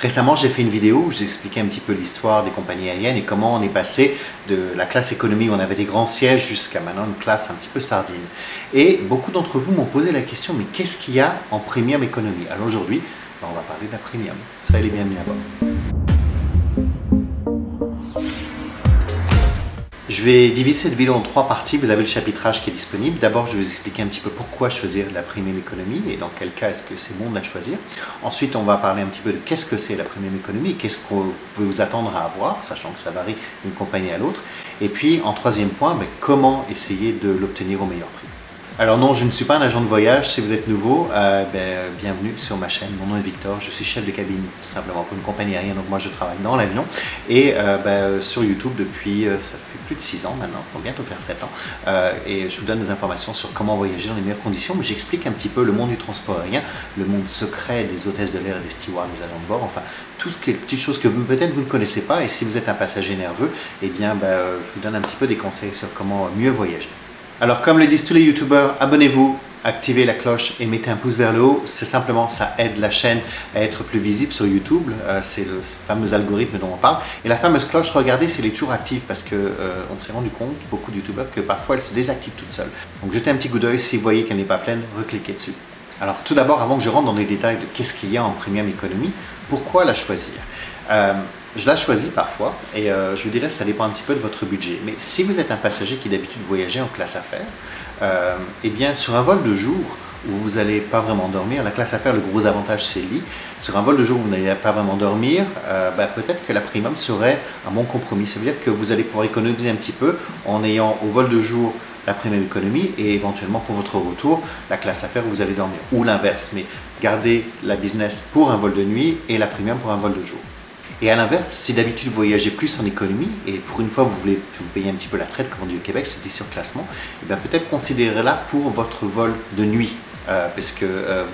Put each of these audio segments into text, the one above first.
Récemment, j'ai fait une vidéo où j'expliquais un petit peu l'histoire des compagnies aériennes et comment on est passé de la classe économie où on avait des grands sièges jusqu'à maintenant une classe un petit peu sardine. Et beaucoup d'entre vous m'ont posé la question, mais qu'est-ce qu'il y a en premium économie? Alors aujourd'hui, on va parler de la premium. Soyez les bienvenus à bord. Je vais diviser cette vidéo en 3 parties. Vous avez le chapitrage qui est disponible. D'abord, je vais vous expliquer un petit peu pourquoi choisir la premium économie et dans quel cas est-ce que c'est bon de la choisir. Ensuite, on va parler un petit peu de qu'est-ce que c'est la premium économie et qu'est-ce que vous pouvez vous attendre à avoir, sachant que ça varie d'une compagnie à l'autre. Et puis, en troisième point, comment essayer de l'obtenir au meilleur prix. Alors non, je ne suis pas un agent de voyage. Si vous êtes nouveau, bienvenue sur ma chaîne. Mon nom est Victor, je suis chef de cabine tout simplement pour une compagnie aérienne. Donc moi je travaille dans l'avion et sur YouTube depuis, ça fait plus de 6 ans maintenant, on va bientôt faire 7 ans. Et je vous donne des informations sur comment voyager dans les meilleures conditions. Mais j'explique un petit peu le monde du transport aérien, le monde secret des hôtesses de l'air et des stewards, des agents de bord, enfin toutes les petites choses que peut-être vous ne connaissez pas. Et si vous êtes un passager nerveux, je vous donne un petit peu des conseils sur comment mieux voyager. Alors comme le disent tous les youtubeurs, abonnez-vous, activez la cloche et mettez un pouce vers le haut. C'est simplement, ça aide la chaîne à être plus visible sur YouTube. C'est le fameux algorithme dont on parle. Et la fameuse cloche, regardez si elle est toujours active parce qu'on s'est rendu compte, beaucoup de youtubeurs, que parfois elle se désactive toute seule. Donc jetez un petit coup d'œil, si vous voyez qu'elle n'est pas pleine, recliquez dessus. Alors tout d'abord, avant que je rentre dans les détails de qu'est-ce qu'il y a en premium économie, pourquoi la choisir? Je la choisis parfois et je vous dirais que ça dépend un petit peu de votre budget. Mais si vous êtes un passager qui d'habitude voyageait en classe affaires, eh bien sur un vol de jour où vous n'allez pas vraiment dormir, la classe affaires, le gros avantage c'est le lit. Sur un vol de jour où vous n'allez pas vraiment dormir, peut-être que la premium serait un bon compromis. Ça veut dire que vous allez pouvoir économiser un petit peu en ayant au vol de jour la premium économie et éventuellement pour votre retour, la classe affaires où vous allez dormir. Ou l'inverse, mais gardez la business pour un vol de nuit et la premium pour un vol de jour. Et à l'inverse, si d'habitude vous voyagez plus en économie et pour une fois vous voulez vous payer un petit peu la traite comme on dit au Québec, c'est des surclassements, peut-être considérez-la pour votre vol de nuit parce que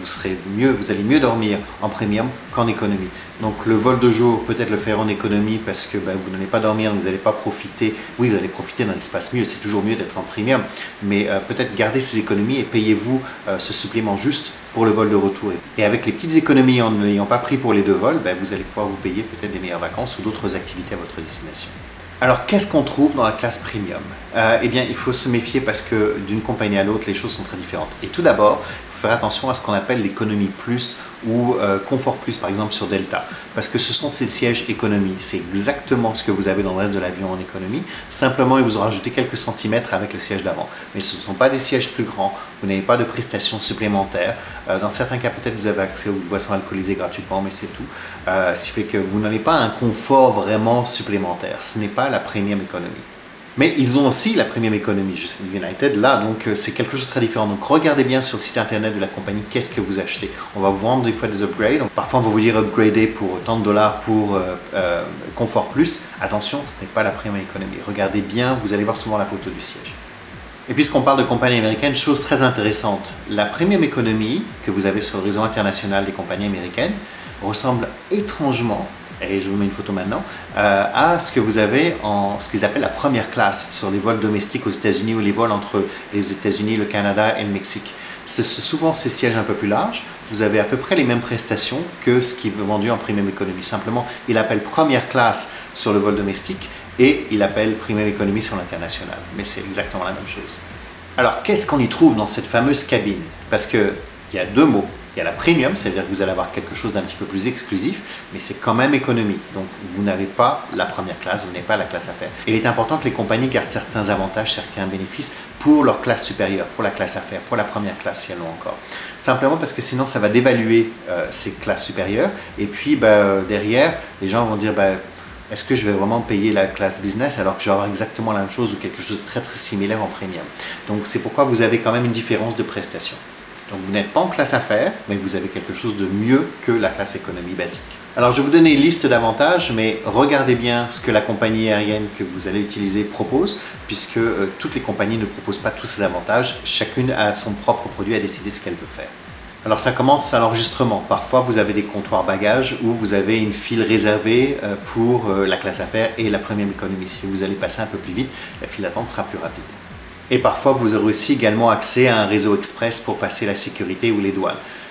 vous allez mieux dormir en premium qu'en économie. Donc le vol de jour, peut-être le faire en économie parce que vous n'allez pas dormir, donc vous n'allez pas profiter. Oui, vous allez profiter d'un espace mieux, c'est toujours mieux d'être en premium, mais peut-être gardez ces économies et payez-vous ce supplément juste pour le vol de retour. Et avec les petites économies en n'ayant pas pris pour les 2 vols, vous allez pouvoir vous payer peut-être des meilleures vacances ou d'autres activités à votre destination. Alors qu'est-ce qu'on trouve dans la classe premium? Eh bien, il faut se méfier parce que d'une compagnie à l'autre, les choses sont très différentes. Et tout d'abord, il faut faire attention à ce qu'on appelle l'économie plus ou confort plus, par exemple sur Delta, parce que ce sont ces sièges économie. C'est exactement ce que vous avez dans le reste de l'avion en économie. Simplement, ils vous ont rajouté quelques centimètres avec le siège d'avant. Mais ce ne sont pas des sièges plus grands, vous n'avez pas de prestations supplémentaires. Dans certains cas, peut-être vous avez accès aux boissons alcoolisées gratuitement, mais c'est tout. Ce qui fait que vous n'avez pas un confort vraiment supplémentaire. Ce n'est pas la premium économie. Mais ils ont aussi la premium économie, United, là, donc c'est quelque chose de très différent. Donc regardez bien sur le site internet de la compagnie, qu'est-ce que vous achetez. On va vous vendre des fois des upgrades. Donc, parfois on va vous dire upgrader pour tant de dollars pour confort plus. Attention, ce n'est pas la premium économie. Regardez bien, vous allez voir souvent la photo du siège. Et puisqu'on parle de compagnies américaines, chose très intéressante, la premium économie que vous avez sur le réseau international des compagnies américaines ressemble étrangement, et je vous mets une photo maintenant, à ce que vous avez en ce qu'ils appellent la première classe sur les vols domestiques aux États-Unis ou les vols entre les États-Unis, le Canada et le Mexique. C'est souvent ces sièges un peu plus larges. Vous avez à peu près les mêmes prestations que ce qui est vendu en premium économie. Simplement, il appelle première classe sur le vol domestique et il appelle premium économie sur l'international. Mais c'est exactement la même chose. Alors, qu'est-ce qu'on y trouve dans cette fameuse cabine? Parce qu'il y a 2 mots. Il y a la premium, c'est-à-dire que vous allez avoir quelque chose d'un petit peu plus exclusif, mais c'est quand même économie. Donc, vous n'avez pas la première classe, vous n'avez pas la classe affaires. Il est important que les compagnies gardent certains avantages, certains bénéfices pour leur classe supérieure, pour la classe affaires, pour la première classe si elles l'ont encore. Simplement parce que sinon, ça va dévaluer ces classes supérieures. Et puis, derrière, les gens vont dire est-ce que je vais vraiment payer la classe business alors que je vais avoir exactement la même chose ou quelque chose de très très similaire en premium? Donc, c'est pourquoi vous avez quand même une différence de prestation. Donc vous n'êtes pas en classe affaires, mais vous avez quelque chose de mieux que la classe économie basique. Alors je vais vous donner une liste d'avantages, mais regardez bien ce que la compagnie aérienne que vous allez utiliser propose, puisque toutes les compagnies ne proposent pas tous ces avantages. Chacune a son propre produit à décider ce qu'elle veut faire. Alors ça commence à l'enregistrement. Parfois vous avez des comptoirs bagages où vous avez une file réservée pour la classe affaires et la premium économie. Si vous allez passer un peu plus vite, la file d'attente sera plus rapide. Et parfois, vous aurez aussi également accès à un réseau express pour passer la sécurité ou les douanes.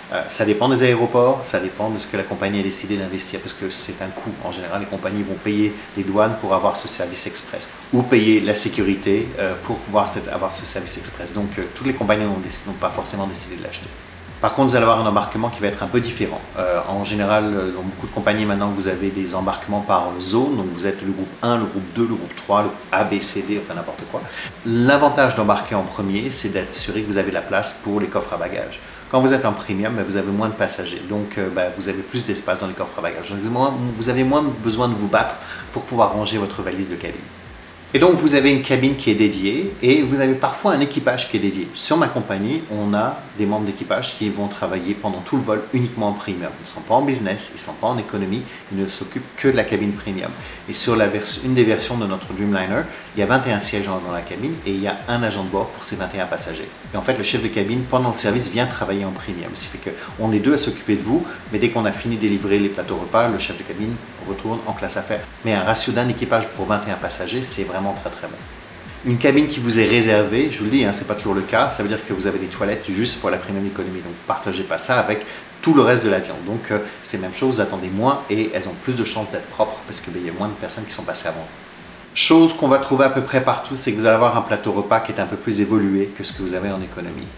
Ça dépend des aéroports, ça dépend de ce que la compagnie a décidé d'investir, parce que c'est un coût. En général, les compagnies vont payer les douanes pour avoir ce service express, ou payer la sécurité pour pouvoir avoir ce service express. Donc, toutes les compagnies n'ont pas forcément décidé de l'acheter. Par contre, vous allez avoir un embarquement qui va être un peu différent. En général, dans beaucoup de compagnies, maintenant, vous avez des embarquements par zone. Donc, vous êtes le groupe 1, le groupe 2, le groupe 3, le A, B, C, D, enfin n'importe quoi. L'avantage d'embarquer en premier, c'est d'assurer que vous avez de la place pour les coffres à bagages. Quand vous êtes en premium, vous avez moins de passagers, donc vous avez plus d'espace dans les coffres à bagages. Donc, vous avez moins besoin de vous battre pour pouvoir ranger votre valise de cabine. Et donc vous avez une cabine qui est dédiée et vous avez parfois un équipage qui est dédié. Sur ma compagnie, on a des membres d'équipage qui vont travailler pendant tout le vol uniquement en premium. Ils ne sont pas en business, ils ne sont pas en économie, ils ne s'occupent que de la cabine premium. Et sur une des versions de notre Dreamliner, il y a 21 sièges dans la cabine et il y a un agent de bord pour ces 21 passagers. Et en fait, le chef de cabine, pendant le service, vient travailler en premium. Ce qui fait qu'on est deux à s'occuper de vous, mais dès qu'on a fini de délivrer les plateaux repas, le chef de cabine retourne en classe affaires. Mais un ratio d'un équipage pour 21 passagers, c'est vraiment très très bon. Une cabine qui vous est réservée, je vous le dis, c'est pas toujours le cas, ça veut dire que vous avez des toilettes juste pour la premium économie, donc vous ne partagez pas ça avec tout le reste de l'avion. Donc c'est la même chose, vous attendez moins et elles ont plus de chances d'être propres parce qu'il y a moins de personnes qui sont passées avant. Chose qu'on va trouver à peu près partout, c'est que vous allez avoir un plateau repas qui est un peu plus évolué que ce que vous avez en économie.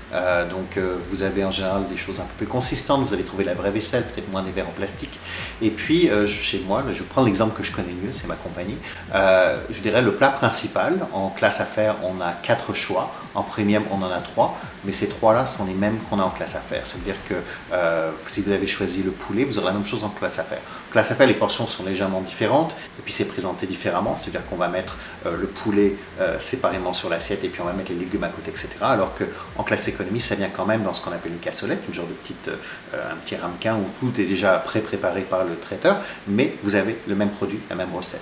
Vous avez en général des choses un peu plus consistantes, vous allez trouver la vraie vaisselle, peut-être moins des verres en plastique. Et puis chez moi, je prends l'exemple que je connais mieux, c'est ma compagnie. Je dirais le plat principal, en classe affaires, on a 4 choix, en premium on en a 3, mais ces 3-là sont les mêmes qu'on a en classe affaires. C'est-à-dire que si vous avez choisi le poulet, vous aurez la même chose en classe affaires. En classe affaires, les portions sont légèrement différentes, et puis c'est présenté différemment, c'est-à-dire qu'on va mettre le poulet séparément sur l'assiette et puis on va mettre les légumes à côté, etc. Alors qu'en classe économie, ça vient quand même dans ce qu'on appelle une cassolette, une genre de un petit ramequin où tout est déjà pré-préparé par le traiteur, mais vous avez le même produit, la même recette.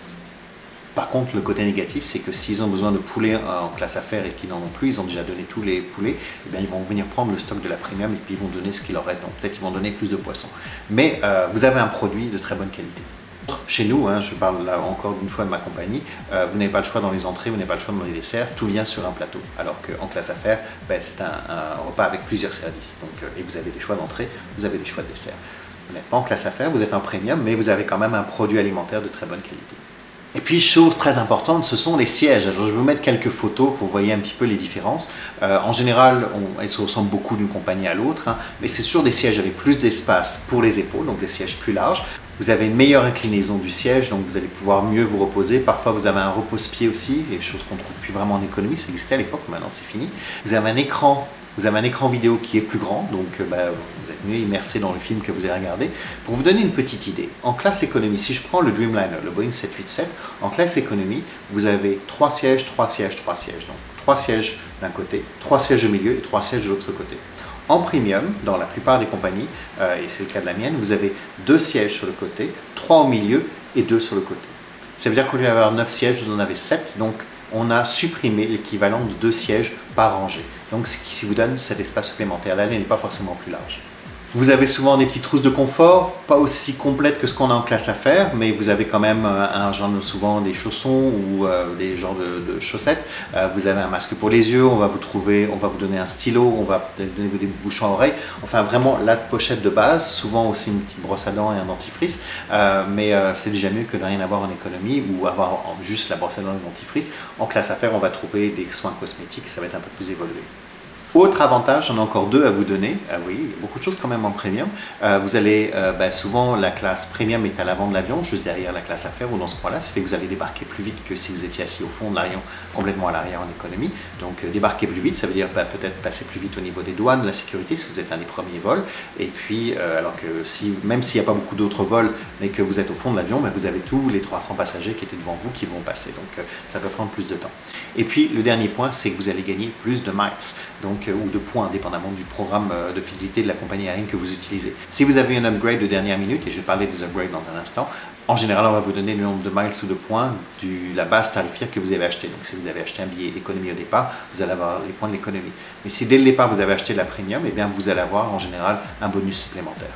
Par contre, le côté négatif, c'est que s'ils ont besoin de poulet en classe affaires et qu'ils n'en ont plus, ils ont déjà donné tous les poulets, et bien ils vont venir prendre le stock de la premium et puis ils vont donner ce qu'il leur reste. Donc peut-être ils vont donner plus de poissons. Mais vous avez un produit de très bonne qualité. Chez nous, je parle là encore d'une fois de ma compagnie, vous n'avez pas le choix dans les entrées, vous n'avez pas le choix dans les desserts, tout vient sur un plateau. Alors qu'en classe affaires, c'est un repas avec plusieurs services. Donc, et vous avez des choix d'entrée, vous avez des choix de dessert. Vous n'êtes pas en classe affaires, vous êtes en premium, mais vous avez quand même un produit alimentaire de très bonne qualité. Et puis, chose très importante, ce sont les sièges. Alors, je vais vous mettre quelques photos pour que vous voyez un petit peu les différences. En général, elles se ressemblent beaucoup d'une compagnie à l'autre, mais c'est sur des sièges avec plus d'espace pour les épaules, donc des sièges plus larges. Vous avez une meilleure inclinaison du siège, donc vous allez pouvoir mieux vous reposer. Parfois, vous avez un repose-pied aussi, des choses qu'on ne trouve plus vraiment en économie, ça existait à l'époque, maintenant c'est fini. Vous avez un écran vidéo qui est plus grand, donc vous êtes mieux immersé dans le film que vous avez regardé. Pour vous donner une petite idée, en classe économie, si je prends le Dreamliner, le Boeing 787, en classe économie, vous avez 3 sièges, 3 sièges, 3 sièges. Donc 3 sièges d'un côté, 3 sièges au milieu et 3 sièges de l'autre côté. En premium, dans la plupart des compagnies, et c'est le cas de la mienne, vous avez 2 sièges sur le côté, 3 au milieu et 2 sur le côté. Ça veut dire qu'au lieu d'avoir 9 sièges, vous en avez 7, donc on a supprimé l'équivalent de 2 sièges par rangée. Donc ce qui vous donne cet espace supplémentaire. L'allée n'est pas forcément plus large. Vous avez souvent des petites trousses de confort, pas aussi complètes que ce qu'on a en classe affaires, mais vous avez quand même un genre souvent des chaussons ou des genres de chaussettes. Vous avez un masque pour les yeux, on va vous donner un stylo, on va donner des bouchons à oreilles. Enfin vraiment la pochette de base, souvent aussi une petite brosse à dents et un dentifrice, mais c'est déjà mieux que de rien avoir en économie ou avoir juste la brosse à dents et le dentifrice. En classe affaires, on va trouver des soins cosmétiques, ça va être un peu plus évolué. Autre avantage, j'en ai encore 2 à vous donner. Oui, il y a beaucoup de choses quand même en premium. Vous allez, souvent la classe premium est à l'avant de l'avion, juste derrière la classe affaires ou dans ce coin-là. Ça fait que vous allez débarquer plus vite que si vous étiez assis au fond de l'avion, complètement à l'arrière en économie. Donc débarquer plus vite, ça veut dire peut-être passer plus vite au niveau des douanes, de la sécurité, si vous êtes un des premiers vols. Et puis, alors que même s'il n'y a pas beaucoup d'autres vols, mais que vous êtes au fond de l'avion, vous avez tous les 300 passagers qui étaient devant vous qui vont passer. Donc ça peut prendre plus de temps. Et puis le dernier point, c'est que vous allez gagner plus de miles. Donc, ou de points, dépendamment du programme de fidélité de la compagnie aérienne que vous utilisez. Si vous avez un upgrade de dernière minute, et je vais parler des upgrades dans un instant, en général, on va vous donner le nombre de miles ou de points de la base tarifaire que vous avez acheté. Donc, si vous avez acheté un billet d'économie au départ, vous allez avoir les points de l'économie. Mais si dès le départ, vous avez acheté de la premium, eh bien, vous allez avoir en général un bonus supplémentaire.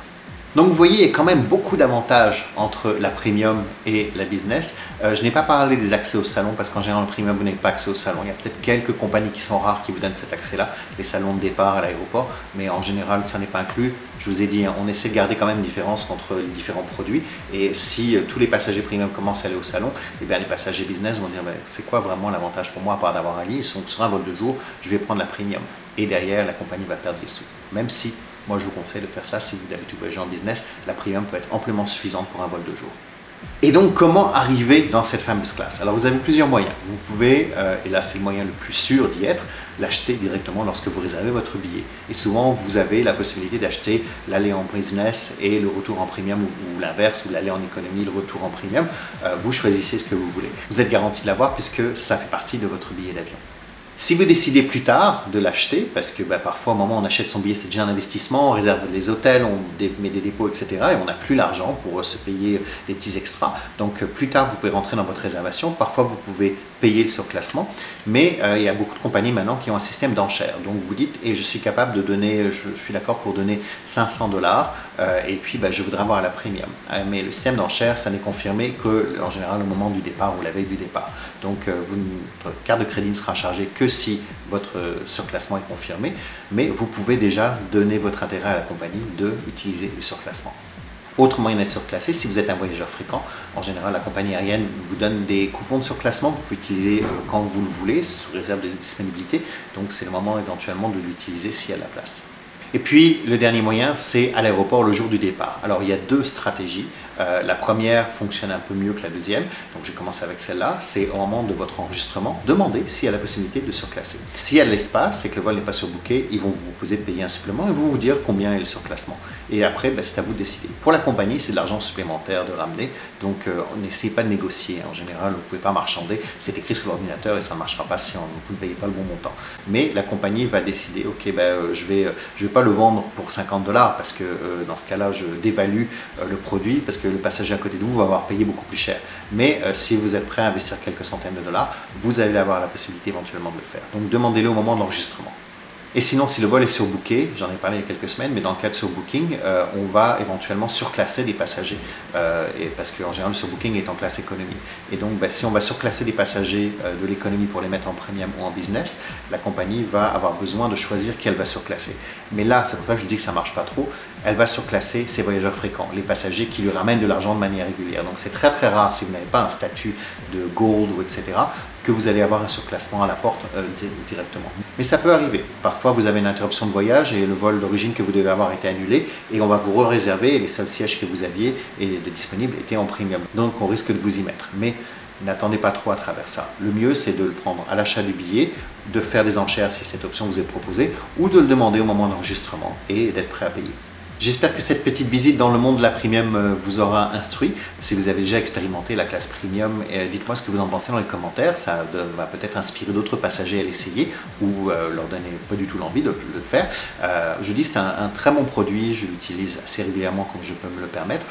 Donc vous voyez, il y a quand même beaucoup d'avantages entre la premium et la business. Je n'ai pas parlé des accès au salon parce qu'en général, en premium, vous n'avez pas accès au salon. Il y a peut-être quelques compagnies qui sont rares qui vous donnent cet accès-là, les salons de départ à l'aéroport, mais en général, ça n'est pas inclus. Je vous ai dit, on essaie de garder quand même une différence entre les différents produits. Et si tous les passagers premium commencent à aller au salon, eh bien, les passagers business vont dire, c'est quoi vraiment l'avantage pour moi à part d'avoir un lit? Donc, sur un vol de jour, je vais prendre la premium. Et derrière, la compagnie va perdre des sous. Même si moi, je vous conseille de faire ça si vous d'habitude voyagez en business. La premium peut être amplement suffisante pour un vol de jour. Et donc, comment arriver dans cette fameuse classe? Alors, vous avez plusieurs moyens. Vous pouvez, et là c'est le moyen le plus sûr d'y être, l'acheter directement lorsque vous réservez votre billet. Et souvent, vous avez la possibilité d'acheter l'aller en business et le retour en premium, ou l'inverse, ou l'aller en économie, le retour en premium. Vous choisissez ce que vous voulez. Vous êtes garanti de l'avoir puisque ça fait partie de votre billet d'avion. Si vous décidez plus tard de l'acheter, parce que parfois au moment où on achète son billet, c'est déjà un investissement, on réserve les hôtels, on met des dépôts, etc. et on n'a plus l'argent pour se payer des petits extras. Donc plus tard, vous pouvez rentrer dans votre réservation. Parfois, vous pouvez payer le surclassement, mais il y a beaucoup de compagnies maintenant qui ont un système d'enchères. Donc vous dites, et je suis capable de donner, je suis d'accord pour donner 500 $, et puis je voudrais avoir la premium. Mais le système d'enchères, ça n'est confirmé qu'en général au moment du départ ou la veille du départ. Donc votre carte de crédit ne sera chargée que si votre surclassement est confirmé, mais vous pouvez déjà donner votre intérêt à la compagnie d'utiliser le surclassement. Autre moyen d'être surclassé, si vous êtes un voyageur fréquent, en général la compagnie aérienne vous donne des coupons de surclassement, vous pouvez utiliser quand vous le voulez, sous réserve de disponibilité, donc c'est le moment éventuellement de l'utiliser s'il y a de la place. Et puis le dernier moyen, c'est à l'aéroport le jour du départ. Alors il y a deux stratégies. La première fonctionne un peu mieux que la deuxième, donc je commence avec celle-là. C'est au moment de votre enregistrement, demandez s'il y a la possibilité de surclasser. S'il y a de l'espace et que le vol n'est pas surbooké, ils vont vous proposer de payer un supplément et vous dire combien est le surclassement. Et après, c'est à vous de décider. Pour la compagnie, c'est de l'argent supplémentaire de ramener, donc n'essayez pas de négocier. En général, vous ne pouvez pas marchander, c'est écrit sur l'ordinateur et ça ne marchera pas si vous ne payez pas le bon montant. Mais la compagnie va décider, ok, je vais pas le vendre pour 50 $ parce que dans ce cas-là, je dévalue le produit parce que le passager à côté de vous va avoir payé beaucoup plus cher. Mais si vous êtes prêt à investir quelques centaines de dollars, vous allez avoir la possibilité éventuellement de le faire. Donc demandez-le au moment de l'enregistrement. Et sinon, si le vol est surbooké, j'en ai parlé il y a quelques semaines, mais dans le cas de surbooking, on va éventuellement surclasser des passagers, parce qu'en général, le surbooking est en classe économie. Et donc, si on va surclasser des passagers de l'économie pour les mettre en premium ou en business, la compagnie va avoir besoin de choisir qui elle va surclasser. Mais là, c'est pour ça que je dis que ça ne marche pas trop, elle va surclasser ses voyageurs fréquents, les passagers qui lui ramènent de l'argent de manière régulière. Donc, c'est très très rare, si vous n'avez pas un statut de gold ou etc., que vous allez avoir un surclassement à la porte directement. Mais ça peut arriver. Parfois, vous avez une interruption de voyage et le vol d'origine que vous devez avoir été annulé et on va vous re-réserver et les seuls sièges que vous aviez disponibles étaient en premium. Donc, on risque de vous y mettre. Mais n'attendez pas trop à travers ça. Le mieux, c'est de le prendre à l'achat du billet, de faire des enchères si cette option vous est proposée ou de le demander au moment d'enregistrement et d'être prêt à payer. J'espère que cette petite visite dans le monde de la premium vous aura instruit. Si vous avez déjà expérimenté la classe premium, dites-moi ce que vous en pensez dans les commentaires. Ça va peut-être inspirer d'autres passagers à l'essayer ou leur donner pas du tout l'envie de le faire. Je vous dis, c'est un très bon produit. Je l'utilise assez régulièrement quand je peux me le permettre.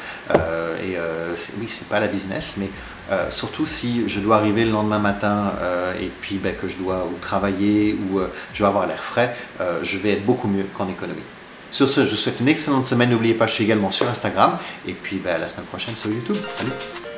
Oui, c'est pas la business, mais surtout si je dois arriver le lendemain matin et puis que je dois travailler ou je dois avoir l'air frais, je vais être beaucoup mieux qu'en économie. Sur ce, je vous souhaite une excellente semaine. N'oubliez pas, je suis également sur Instagram. Et puis la semaine prochaine sur YouTube. Salut!